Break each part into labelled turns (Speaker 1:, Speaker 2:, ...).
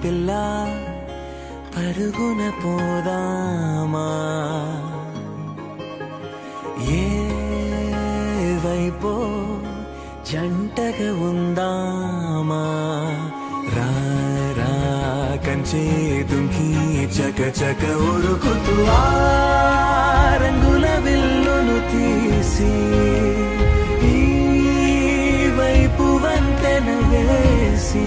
Speaker 1: పిల్ల పరుగున పోదామా ఏ వైపో జంటగా ఉందామా రా రా కంచే దుంకి చక చక ఉరుకుతూ ఆ రంగుల విల్లును తీసి ఈ వైపు వంతెన వేసి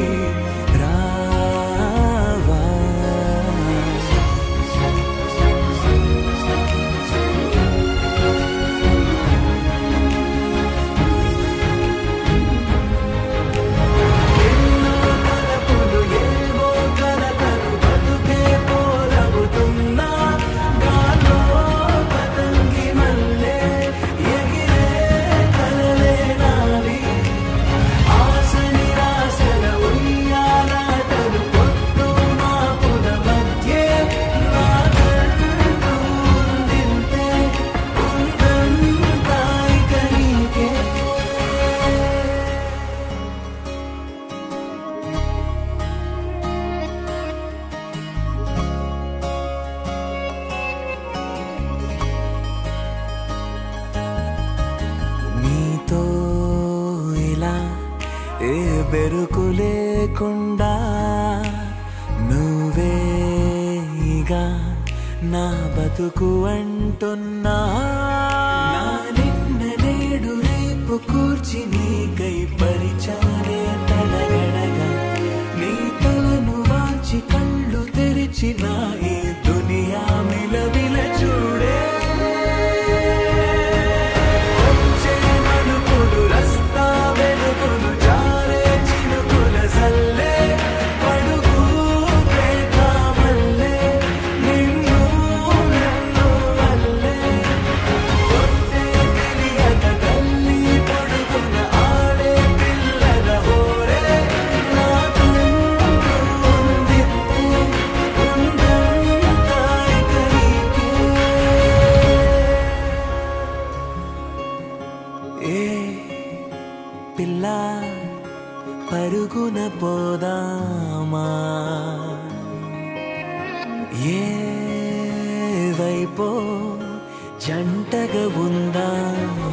Speaker 1: ఏ బెరుకు లేకుండా నువ్వేగా నా బతుకు అంటున్నా నిన్న నేడు రేపు కూర్చి నీకై పరిచారే తలగడగా నీ తలను వాచి కళ్ళు తెరిచిన ఈ దునియా మిలవిల చూడే పిల్ల పరుగున పోదామా ఏ వైపో జంటగా ఉందామా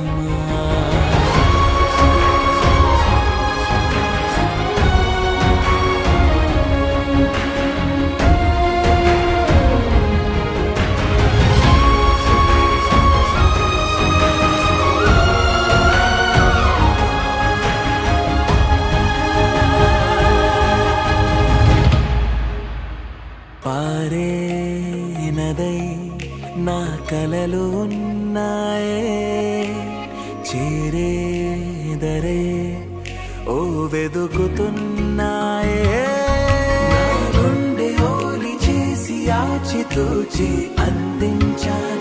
Speaker 1: పారే నదై నా కలలు ఉన్నాయే చేరేదరే ఓ వెదుకుతున్నాయే నా గుండె ఓలి చేసి ఆచితూచి అందించా